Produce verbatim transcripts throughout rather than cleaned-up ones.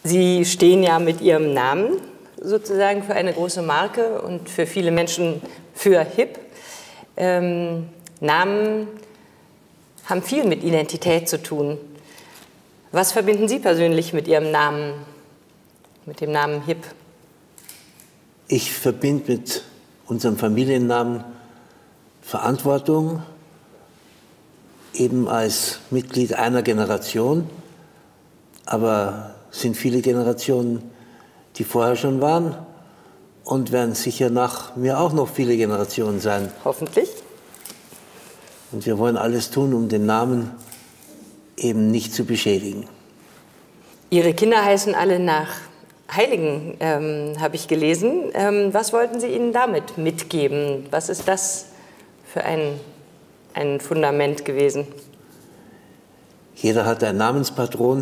Sie stehen ja mit Ihrem Namen sozusagen für eine große Marke und für viele Menschen für hip. Ähm, Namen haben viel mit Identität zu tun. Was verbinden Sie persönlich mit Ihrem Namen, mit dem Namen hip? Ich verbinde mit unserem Familiennamen Verantwortung, eben als Mitglied einer Generation, aber es sind viele Generationen, die vorher schon waren und werden sicher nach mir auch noch viele Generationen sein. Hoffentlich. Und wir wollen alles tun, um den Namen eben nicht zu beschädigen. Ihre Kinder heißen alle nach Heiligen, ähm, habe ich gelesen. Ähm, was wollten Sie ihnen damit mitgeben? Was ist das für ein, ein Fundament gewesen? Jeder hat einen Namenspatron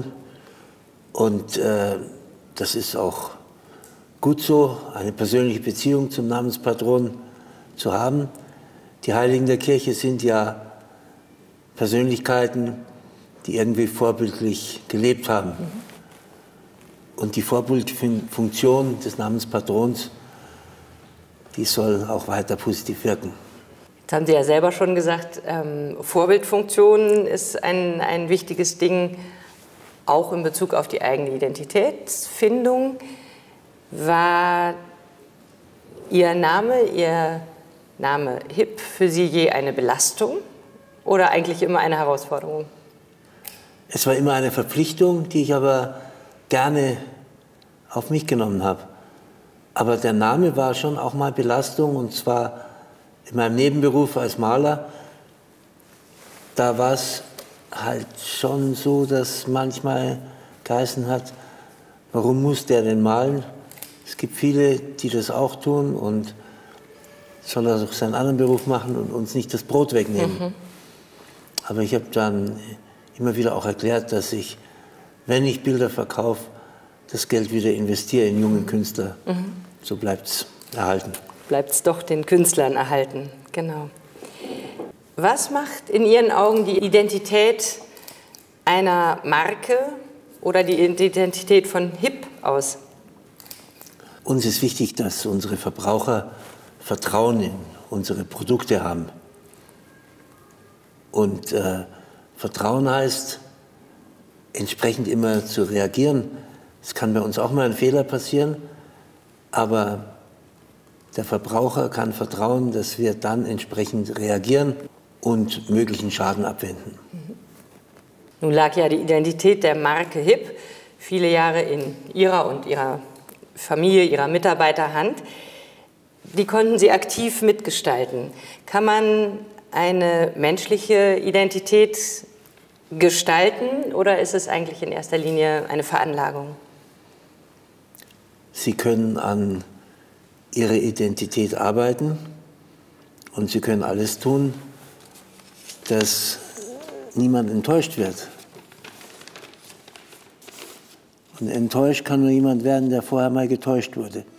und äh, das ist auch gut so, eine persönliche Beziehung zum Namenspatron zu haben. Die Heiligen der Kirche sind ja Persönlichkeiten, die irgendwie vorbildlich gelebt haben. Mhm. Und die Vorbildfunktion des Namenspatrons, die soll auch weiter positiv wirken. Jetzt haben Sie ja selber schon gesagt, ähm, Vorbildfunktion ist ein, ein wichtiges Ding, auch in Bezug auf die eigene Identitätsfindung. War Ihr Name, Ihr Name hip für Sie je eine Belastung oder eigentlich immer eine Herausforderung? Es war immer eine Verpflichtung, die ich aber gerne auf mich genommen habe. Aber der Name war schon auch mal Belastung, und zwar in meinem Nebenberuf als Maler. Da war es halt schon so, dass manchmal geheißen hat, warum muss der denn malen? Es gibt viele, die das auch tun, und soll er doch seinen anderen Beruf machen und uns nicht das Brot wegnehmen. Mhm. Aber ich habe dann immer wieder auch erklärt, dass ich, wenn ich Bilder verkaufe, das Geld wieder investiere in junge Künstler. Mhm. So bleibt es erhalten. Bleibt es doch den Künstlern erhalten, genau. Was macht in Ihren Augen die Identität einer Marke oder die Identität von hip aus? Uns ist wichtig, dass unsere Verbraucher Vertrauen in unsere Produkte haben. Und äh, Vertrauen heißt, entsprechend immer zu reagieren. Es kann bei uns auch mal ein Fehler passieren, aber der Verbraucher kann vertrauen, dass wir dann entsprechend reagieren und möglichen Schaden abwenden. Nun lag ja die Identität der Marke hip viele Jahre in Ihrer und Ihrer Familie, Ihrer Mitarbeiterhand. Die konnten Sie aktiv mitgestalten. Kann man eine menschliche Identität gestalten oder ist es eigentlich in erster Linie eine Veranlagung? Sie können an Ihrer Identität arbeiten und Sie können alles tun, dass niemand enttäuscht wird. Und enttäuscht kann nur jemand werden, der vorher mal getäuscht wurde.